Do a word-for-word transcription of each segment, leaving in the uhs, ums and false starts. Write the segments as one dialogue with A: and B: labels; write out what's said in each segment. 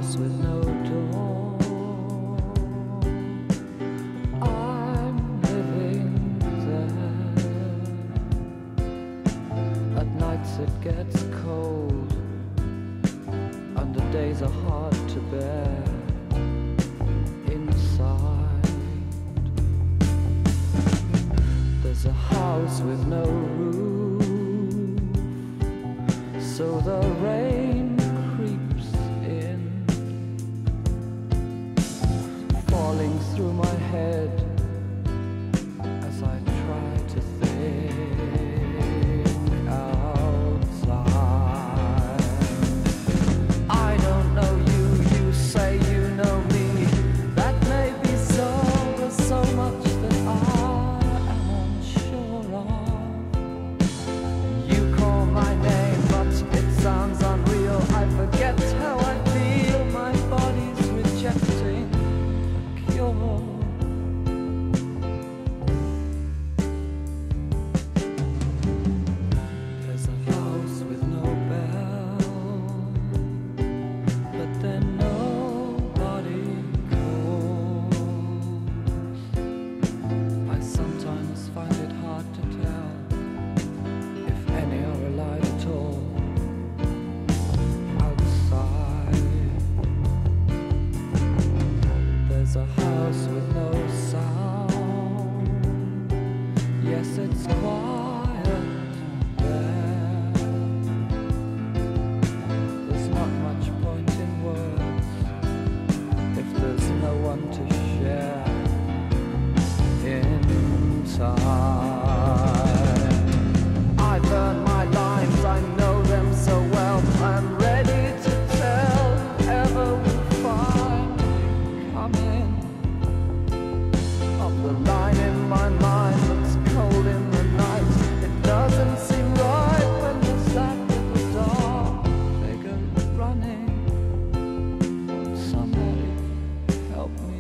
A: house with no door. I'm living there. At nights it gets cold, and the days are hard to bear. Inside, there's a house with no roof, so the rain creeps in, falling through my head as I try to think outside. I don't know you, you say you know me. That may be so, there's so much that I am unsure of. You call my name, but it sounds unreal. I forget how I feel, my body's rejecting a cure. There's a house with no bell, but then nobody calls. I sometimes find it hard to tell if any are alive at all. Outside, there's a house with no sound. Yes, it's quiet there. There's not much point in words if there's no one to share in time. I burn my lines, I know them so well. I'm ready to tell whoever will finally come in. Of the line in my mind that's cold in the night. It doesn't seem right when there's that little dark figure running. Won't somebody help me?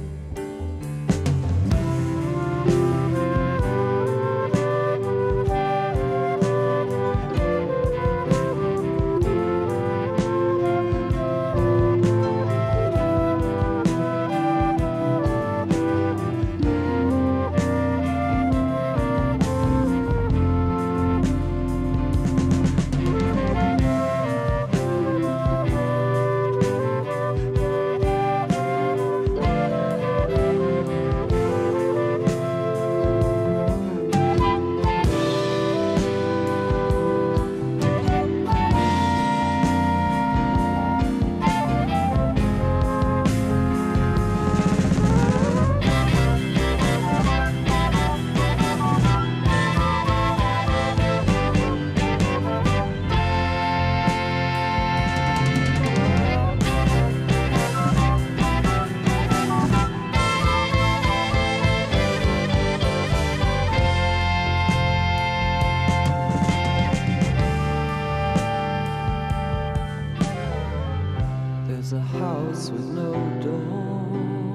A: There's a house with no door.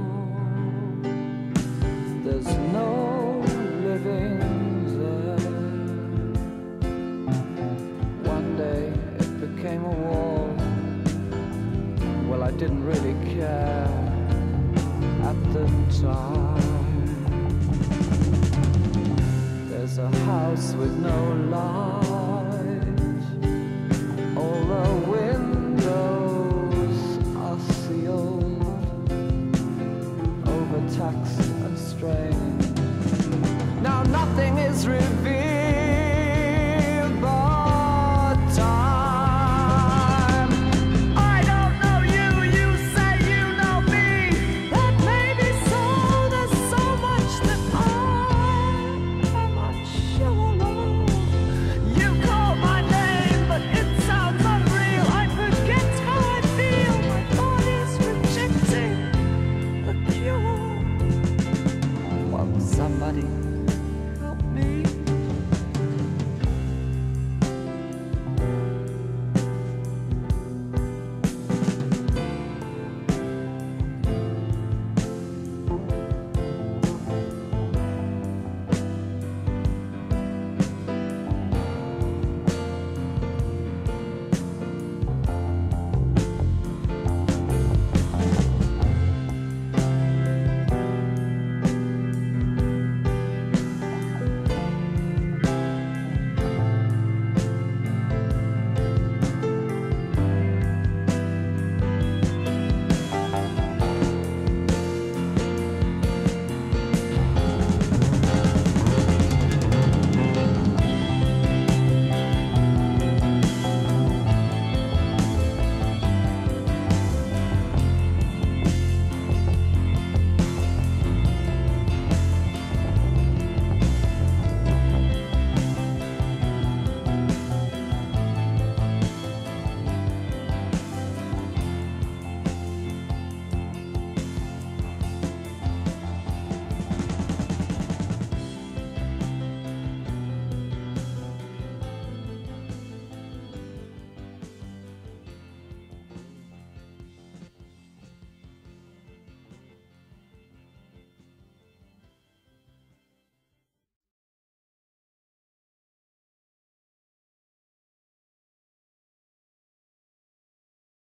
A: There's no living there. One day it became a wall. Well, I didn't really care at the time. There's a house with no light. All the windows are sealed, overtaxed and strained. Now nothing is revealed but time. I don't know you, you say you know me. That may be so, there's so much that I am unsure of. You call my name, but it sounds unreal. I forget how I feel, my body's rejecting the cure. Won't somebody